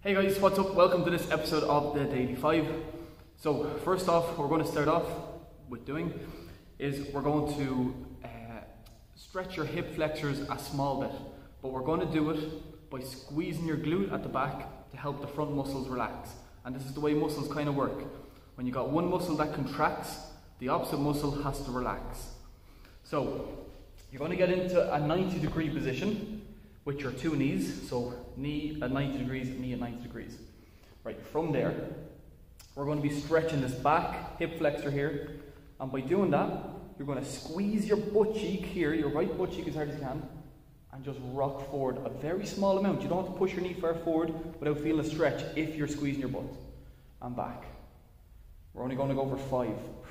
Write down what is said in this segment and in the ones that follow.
Hey guys, what's up? Welcome to this episode of the Daily 5. So first off, what we're going to start off with doing is we're going to stretch your hip flexors a small bit, but we're going to do it by squeezing your glute at the back to help the front muscles relax. And this is the way muscles kind of work. When you got one muscle that contracts, the opposite muscle has to relax. So you're going to get into a 90-degree position with your two knees, so knee at 90 degrees, knee at 90 degrees. Right, from there, we're going to be stretching this back hip flexor here, and by doing that, you're going to squeeze your butt cheek here, your right butt cheek as hard as you can, and just rock forward a very small amount. You don't have to push your knee far forward without feeling a stretch if you're squeezing your butt. And back. We're only going to go for 5.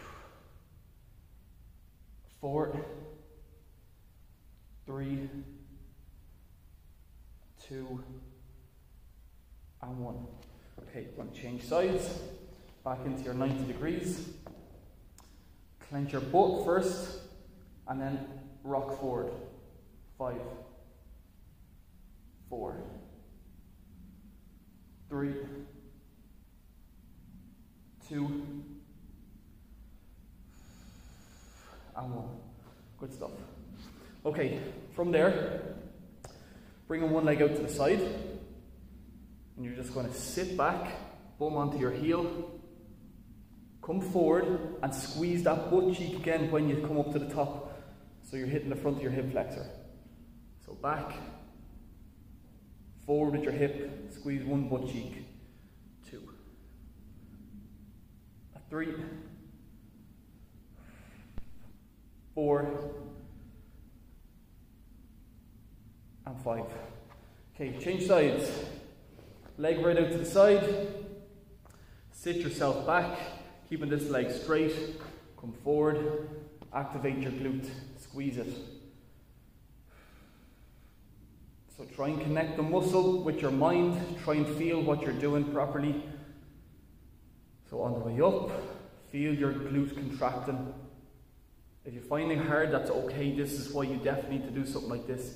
4, 3, 2, and 1. Okay, we're going to change sides, back into your 90 degrees. Clench your butt first, and then rock forward. 5, 4, 3, 2, and 1. Good stuff. Okay, from there, bringing one leg out to the side, and you're just going to sit back, bum onto your heel, come forward and squeeze that butt cheek again when you come up to the top, so you're hitting the front of your hip flexor. So back, forward with your hip, squeeze one butt cheek. 2, 3, 4, and 5. Okay, change sides. Leg right out to the side. Sit yourself back, keeping this leg straight. Come forward. Activate your glute. Squeeze it. So try and connect the muscle with your mind. Try and feel what you're doing properly. So on the way up, feel your glute contracting. If you're finding it hard, that's okay. This is why you definitely need to do something like this.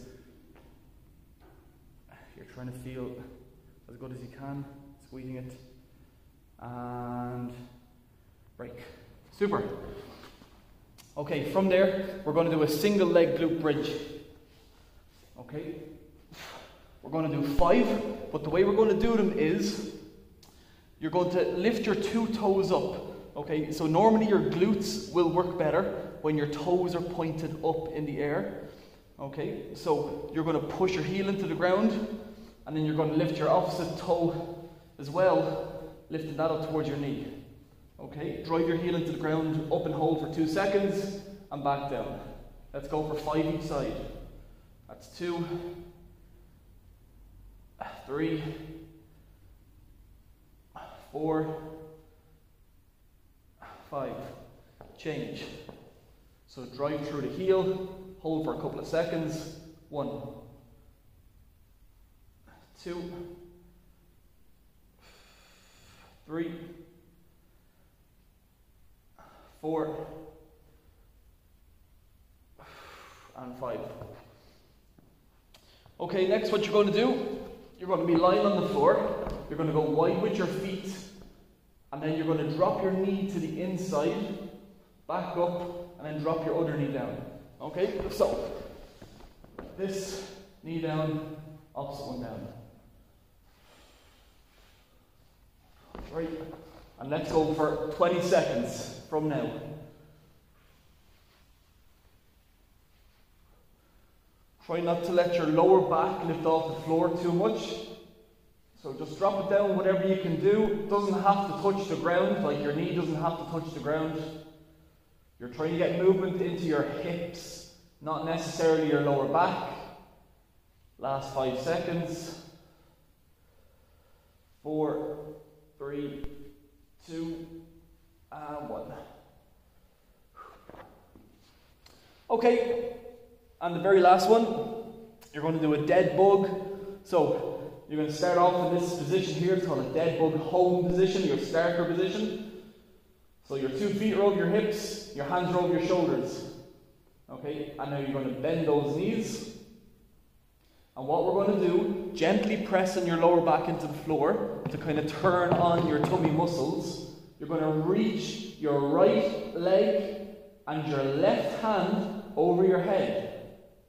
You're trying to feel as good as you can, squeezing it, and break. Super. Okay, from there, we're going to do a single leg glute bridge. Okay, we're going to do 5, but the way we're going to do them is, you're going to lift your 2 toes up. Okay, so normally your glutes will work better when your toes are pointed up in the air. Okay, so you're going to push your heel into the ground, and then you're going to lift your opposite toe as well, lifting that up towards your knee. Okay, drive your heel into the ground, up and hold for 2 seconds, and back down. Let's go for 5 each side. That's 2, 3, 4, 5. Change. So drive through the heel, hold for a couple of seconds. 1, 2, 3, 4, and 5. Okay, next what you're going to do, you're going to be lying on the floor. You're going to go wide with your feet, and then you're going to drop your knee to the inside, back up, and then drop your other knee down. Okay, so this knee down, opposite one down. Right, and let's go for 20 seconds from now. Try not to let your lower back lift off the floor too much. So just drop it down, whatever you can do. It doesn't have to touch the ground, like your knee doesn't have to touch the ground. You're trying to get movement into your hips, not necessarily your lower back. Last 5 seconds. 4, 3, 2, and 1. Okay, and the very last one, you're going to do a dead bug. So you're going to start off in this position here. It's called a dead bug home position, your starter position. So your 2 feet are over your hips, your hands are over your shoulders. Okay, and now you're going to bend those knees. And what we're going to do gently press on your lower back into the floor to kind of turn on your tummy muscles. You're going to reach your right leg and your left hand over your head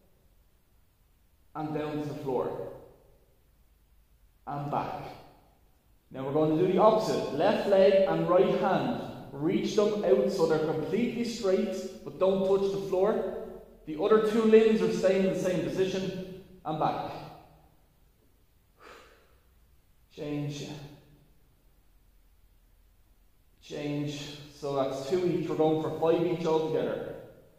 and down to the floor and back. Now we're going to do the opposite. Left leg and right hand. Reach them out so they're completely straight, but don't touch the floor. The other two limbs are staying in the same position and back. Change. Change. So that's 2 each. We're going for 5 each altogether.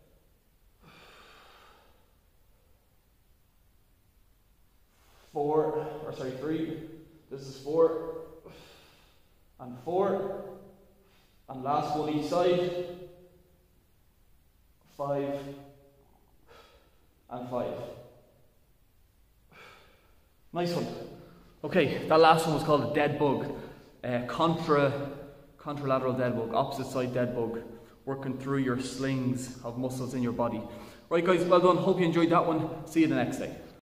Three. This is 4 and 4. And last one each side. 5 and 5. Nice one. Okay, that last one was called a dead bug. Contralateral dead bug, opposite side dead bug. Working through your slings of muscles in your body. Right guys, well done. Hope you enjoyed that one. See you the next day.